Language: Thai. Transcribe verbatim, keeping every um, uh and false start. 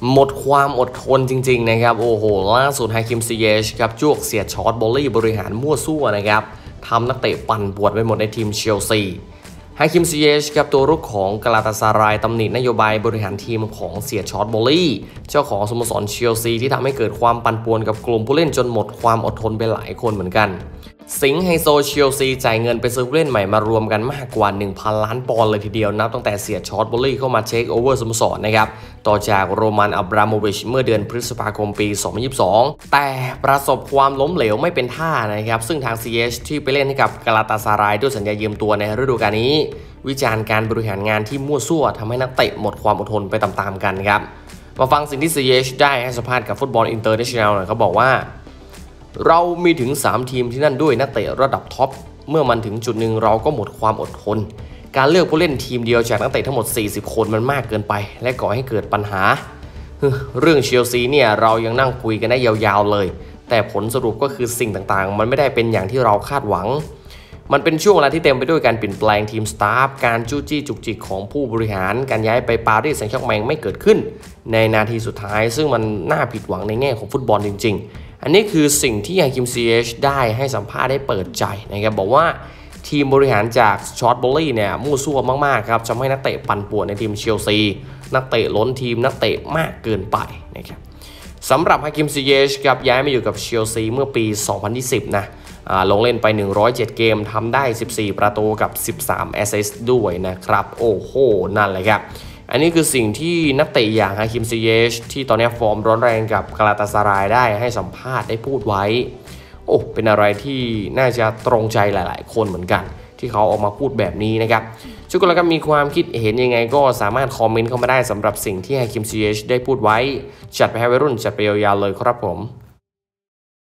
หมดความอดทนจริงๆนะครับโอ้โหล่าสุดฮาคิมซิเยชครับจวกเสียช็อตบอลลี่บริหารมั่วซั่วนะครับทำนักเตะปั่นปวดไปหมดในทีมเชลซีฮาคิมซิเยชครับตัวรุกของกาลาตาซารายตำหนินโยบายบริหารทีมของเสียช็อตบอลลี่เจ้าของสโมสรเชลซีที่ทำให้เกิดความปั่นป่วนกับกลุ่มผู้เล่นจนหมดความอดทนไปหลายคนเหมือนกันสิงห์ไฮโซเชลซีจ่ายเงินไปซื้อผู้เล่นใหม่มารวมกันมากกว่า หนึ่งพัน ล้านปอนด์เลยทีเดียวนับตั้งแต่เสียช็อตบอลลี่เข้ามาเทคโอเวอร์สโมสรนะครับต่อจากโรมันอับราโมวิชเมื่อเดือนพฤษภาคมปี สองพันยี่สิบสอง แต่ประสบความล้มเหลวไม่เป็นท่านะครับซึ่งทาง ซี เอช ที่ไปเล่นให้กับกาลาตาซารายด้วยสัญญายืมตัวในฤดูกาลนี้วิจารณ์การบริหารงานที่มั่วซั่วทำให้นักเตะหมดความอดทนไปตามๆกันครับมาฟังสิ่งที่ ซี เอช ได้ให้สัมภาษณ์กับฟุตบอลอินเตอร์เนชั่นแนลหน่อยเขาบอกว่าเรามีถึงสามทีมที่นั่นด้วยนักเตะระดับท็อปเมื่อมันถึงจุดหนึ่งเราก็หมดความอดทนการเลือกผู้เล่นทีมเดียวจากนักเตะทั้งหมดสี่สิบคนมันมากเกินไปและก่อให้เกิดปัญหาเรื่องเชลซีเนี่ยเรายังนั่งคุยกันได้ยาวๆเลยแต่ผลสรุปก็คือสิ่งต่างๆมันไม่ได้เป็นอย่างที่เราคาดหวังมันเป็นช่วงเวลาที่เต็มไปด้วยการเปลี่ยนแปลงทีมสตาฟการจู้จี้จุกจิกของผู้บริหารการย้ายไปปารีสแซงต์แชร์แมงไม่เกิดขึ้นในนาทีสุดท้ายซึ่งมันน่าผิดหวังในแง่ของฟุตบอลจริงๆอันนี้คือสิ่งที่ฮาคิมซีเอชได้ให้สัมภาษณ์ได้เปิดใจนะครับบอกว่าทีมบริหารจากช็อตบอลลี่เนี่ยมั่วซั่วมากๆครับทำให้นักเตะปั่นป่วนในทีมเชลซีนักเตะล้นทีมนักเตะมากเกินไปนะครับสำหรับฮาคิมซีเอชครับย้ายมาอยู่กับเชลซีเมื่อปี สองพันยี่สิบ นะลงเล่นไปหนึ่งร้อยเจ็ดเกมทำได้สิบสี่ประตูกับสิบสามแอสซิสต์ด้วยนะครับโอ้โหนั่นเลยครับอันนี้คือสิ่งที่นักเตะอย่างฮาคิมซิเยชที่ตอนนี้ฟอร์มร้อนแรงกับกาลาตาซารายได้ให้สัมภาษณ์ได้พูดไว้โอ้เป็นอะไรที่น่าจะตรงใจหลายๆคนเหมือนกันที่เขาออกมาพูดแบบนี้นะครับทุกคนแล้วก็มีความคิดเห็นยังไงก็สามารถคอมเมนต์เข้ามาได้สำหรับสิ่งที่ฮาคิมซิเยชได้พูดไว้จัดไปให้วัยรุ่นจัดไปยาวๆเลยครับผม